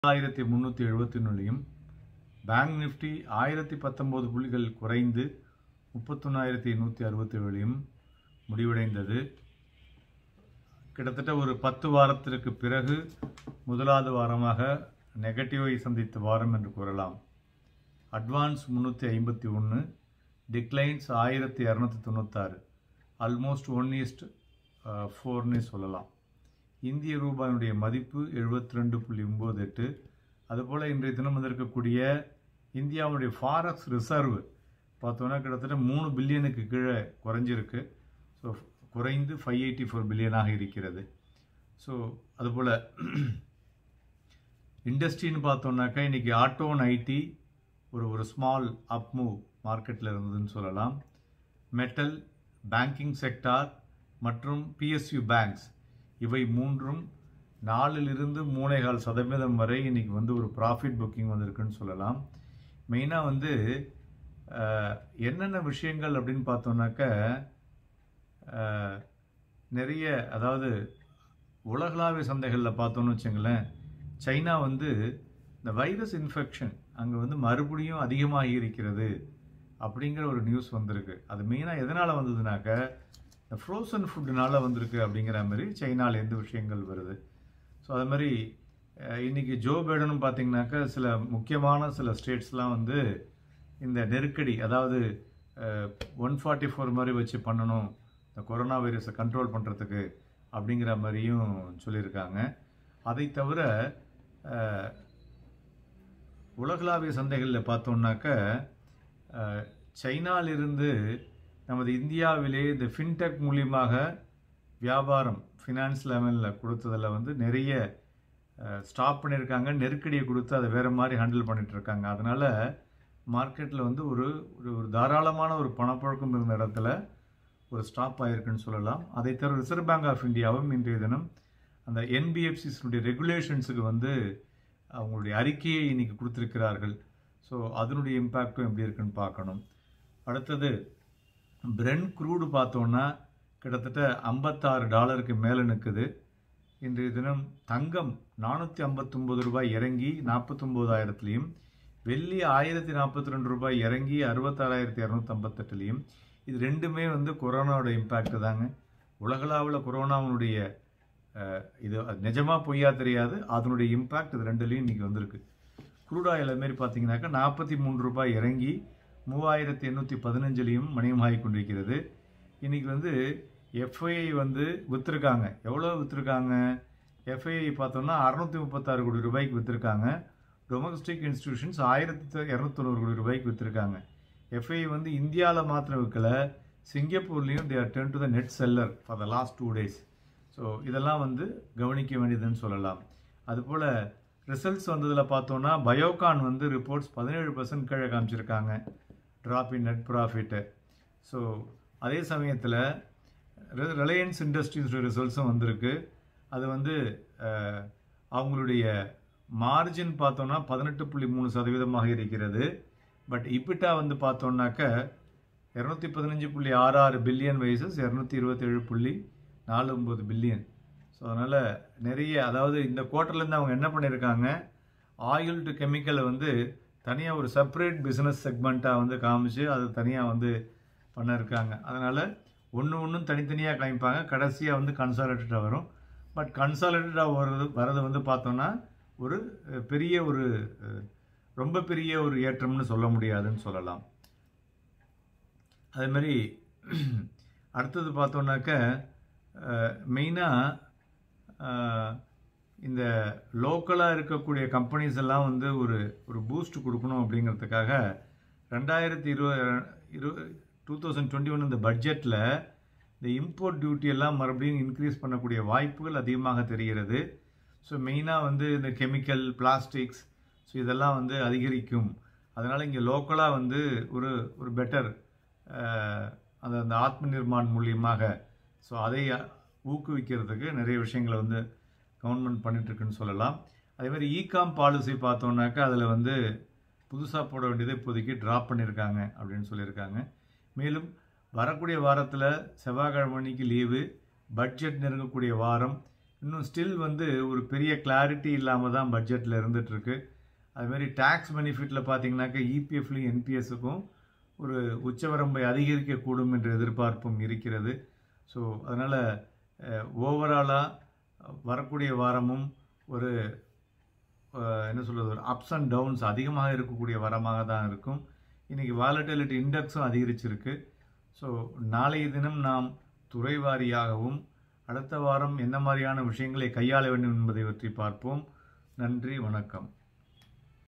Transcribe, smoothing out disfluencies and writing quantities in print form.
1371 bank Nifty 1019 புள்ளிகள் குறைந்து 31167 முடிவடைந்தது. கிட்டத்தட்ட ஒரு 10 வாரத்திற்கு பிறகு முதலாவது வாரமாக நெகட்டிவை சந்தித்த வாரம் என்று கூறலாம். அட்வான்ஸ் 351, டிக்ளைன்ஸ் 1296, ஆல்மோஸ்ட் 1:4 சொல்லலாம். இந்திய ரூபாயினுடைய மதிப்பு 72.98. அதுபோல் இன்றைய தினம் வந்திருக்கக்கூடிய இந்தியாவுடைய ஃபாரெக்ஸ் ரிசர்வ் பார்த்தோன்னா கிட்டத்தட்ட 3 பில்லியனுக்கு கீழே குறைஞ்சிருக்கு. ஸோ குறைந்து 584 பில்லியனாக இருக்கிறது. ஸோ அதுபோல் இண்டஸ்ட்ரின்னு பார்த்தோன்னாக்கா இன்றைக்கி ஆட்டோ அண்ட் ஐடி ஒரு ஸ்மால் அப் மூவ் மார்க்கெட்டில் இருந்ததுன்னு சொல்லலாம். மெட்டல், பேங்கிங் செக்டார் மற்றும் பிஎஸ்யூ பேங்க்ஸ் இவை மூன்றும் 4லிருந்து 3.25% வரை இன்றைக்கி ஒரு ப்ராஃபிட் புக்கிங் வந்திருக்குன்னு சொல்லலாம். மெயினாக என்னென்ன விஷயங்கள் அப்படின்னு பார்த்தோன்னாக்க நிறைய, அதாவது உலகளாவிய சந்தைகளில் பார்த்தோன்னு வச்சுங்களேன், சைனா இந்த வைரஸ் இன்ஃபெக்ஷன் அங்கே மறுபடியும் அதிகமாகி இருக்கிறது அப்படிங்கிற ஒரு நியூஸ் வந்திருக்கு. அது மெயினாக எதனால் வந்ததுனாக்க இந்த ஃப்ரோசன் ஃபுட்டுனால வந்திருக்கு அப்படிங்கிற மாதிரி சைனாலேருந்து விஷயங்கள் வருது. ஸோ அது மாதிரி இன்றைக்கி ஜோ பைடனும் பார்த்திங்கனாக்கா சில முக்கியமான சில ஸ்டேட்ஸ்லாம் இந்த நெருக்கடி, அதாவது 144 மாதிரி வச்சு பண்ணணும் இந்த கொரோனா வைரஸை கண்ட்ரோல் பண்ணுறதுக்கு அப்படிங்கிற மாதிரியும் சொல்லியிருக்காங்க. அதை தவிர உலகளாவிய சந்தைகளில் பார்த்தோம்னாக்க சைனாலிருந்து நமது இந்தியாவிலே இந்த ஃபின்டெக் மூலியமாக வியாபாரம் ஃபினான்ஸ் லெவலில் கொடுத்ததில் நிறைய ஸ்டாப் பண்ணியிருக்காங்க. நெருக்கடியை கொடுத்து அதை வேறு மாதிரி ஹேண்டில் பண்ணிகிட்ருக்காங்க. அதனால் மார்க்கெட்டில் ஒரு ஒரு தாராளமான ஒரு பணப்புழக்கம் இருந்த இடத்துல ஒரு ஸ்டாப் ஆகிருக்குன்னு சொல்லலாம். அதை தவிர ரிசர்வ் பேங்க் ஆஃப் இந்தியாவும் இன்றைய தினம் அந்த என்பிஎஃப்சிஸுடைய ரெகுலேஷன்ஸுக்கு அவங்களுடைய அறிக்கையை இன்றைக்கி கொடுத்துருக்கிறார்கள். ஸோ அதனுடைய இம்பேக்டும் எப்படி இருக்குன்னு பார்க்கணும். அடுத்தது பிரெண்ட் க்ரூடு பார்த்தோன்னா கிட்டத்தட்ட $56 மேலே நிற்குது. இன்றைய தினம் தங்கம் 459 ரூபாய் இறங்கி 49,000, வெள்ளி 1042 ரூபாய் இறங்கி 66,258. இது ரெண்டுமே கொரோனாவோட இம்பேக்ட் தாங்க. உலகளாவில் கொரோனாவுடைய இது நிஜமாக பொய்யா தெரியாது, அதனுடைய இம்பேக்ட் இது ரெண்டுலேயும் இன்றைக்கி வந்திருக்கு. க்ரூட் ஆயில் மாரி பார்த்தீங்கன்னாக்கா 43 ரூபாய் இறங்கி 3,815 மணியமாகி கொண்டிருக்கிறது. இன்றைக்கி எஃப்ஐஐ விற்றுருக்காங்க. எவ்வளோ விற்றுருக்காங்க? எஃப்ஐஐ பார்த்தோம்னா 636 கோடி ரூபாய்க்கு விற்றுருக்காங்க. டொமஸ்டிக் இன்ஸ்டிடியூஷன்ஸ் 1,290 கோடி ரூபாய்க்கு விற்றுருக்காங்க. எஃப்ஐஐ இந்தியாவில் மாத்திரம் விற்கல, சிங்கப்பூர்லேயும் they are turned to the net seller for the last 2 days. So இதெல்லாம் கவனிக்க வேண்டியதுன்னு சொல்லலாம். அதுபோல் ரிசல்ட்ஸ் வந்ததில் பார்த்தோன்னா பயோகான் ரிப்போர்ட்ஸ் 17% கீழே காமிச்சிருக்காங்க, drop in net profit. So அதே சமயத்தில் ரிலையன்ஸ் இண்டஸ்ட்ரீஸோட ரிசல்ட்ஸும் வந்திருக்கு. அது அவங்களுடைய மார்ஜின் பார்த்தோன்னா 18.3% இருக்கிறது. பட் இபிட்டா பார்த்தோன்னாக்க 215.66 பில்லியன் வைசஸ் 227.49 பில்லியன். ஸோ அதனால் நிறைய, அதாவது இந்த குவார்ட்டர்லேருந்து அவங்க என்ன பண்ணியிருக்காங்க, ஆயில் டு கெமிக்கலை தனியாக ஒரு செப்பரேட் பிஸ்னஸ் செக்மெண்ட்டாக காமிச்சு அது தனியாக பண்ணியிருக்காங்க. அதனால் ஒன்றும் தனித்தனியாக காமிப்பாங்க, கடைசியாக கன்சாலிடேட்டாக வரும். பட் கன்சாலிடேட்டாக வரது பார்த்தோன்னா ஒரு பெரிய ரொம்ப பெரிய ஒரு ஏற்றம்னு சொல்ல முடியாதுன்னு சொல்லலாம். அதேமாதிரி அடுத்தது பார்த்தோன்னாக்க மெயினாக இந்த லோக்கலாக இருக்கக்கூடிய கம்பெனிஸ் எல்லாம் ஒரு பூஸ்ட் கொடுக்கணும் அப்படிங்கிறதுக்காக 2021 இந்த பட்ஜெட்டில் இந்த இம்போர்ட் டியூட்டி எல்லாம் மறுபடியும் இன்க்ரீஸ் பண்ணக்கூடிய வாய்ப்புகள் அதிகமாக தெரிகிறது. ஸோ மெயினாக இந்த கெமிக்கல், பிளாஸ்டிக்ஸ், ஸோ இதெல்லாம் அதிகரிக்கும். அதனால் இங்கே லோக்கலாக ஒரு பெட்டர் அந்த ஆத்ம நிர்மான் மூலியமாக ஸோ அதை ஊக்குவிக்கிறதுக்கு நிறைய விஷயங்களை கவர்மெண்ட் பண்ணிகிட்ருக்குன்னு சொல்லலாம். அதேமாதிரி இகாம் பாலிசி பார்த்தோன்னாக்கா அதில் புதுசாக போட வேண்டியதை இப்போதைக்கு ட்ராப் பண்ணியிருக்காங்க அப்படின்னு சொல்லியிருக்காங்க. மேலும் வரக்கூடிய வாரத்தில் செவ்வாய்க்கிழமை லீவு, பட்ஜெட் நெருங்கக்கூடிய வாரம், இன்னும் ஸ்டில் வந்து ஒரு பெரிய கிளாரிட்டி இல்லாமல் தான் பட்ஜெட்டில் இருந்துகிட்ருக்கு. அதுமாரி டேக்ஸ் பெனிஃபிட்டில் பார்த்தீங்கன்னாக்கா இபிஎஃப்லையும் என்பிஎஸ்ஸுக்கும் ஒரு உச்சவரம்பை அதிகரிக்கக்கூடும் என்ற எதிர்பார்ப்பும் இருக்கிறது. ஸோ அதனால் ஓவராலாக வரக்கூடிய வாரமும் ஒரு என்ன சொல்கிறது, ஒரு அப்ஸ் அண்ட் டவுன்ஸ் அதிகமாக இருக்கக்கூடிய வாரமாக தான் இருக்கும். இன்றைக்கி வாலட்டிலிட்டி இண்டெக்ஸும் அதிகரிச்சிருக்கு. ஸோ நாளைய தினம் நாம் துறை வாரியாகவும் அடுத்த வாரம் என்ன மாதிரியான விஷயங்களை கையாள வேண்டும் என்பதை பற்றி பார்ப்போம். நன்றி, வணக்கம்.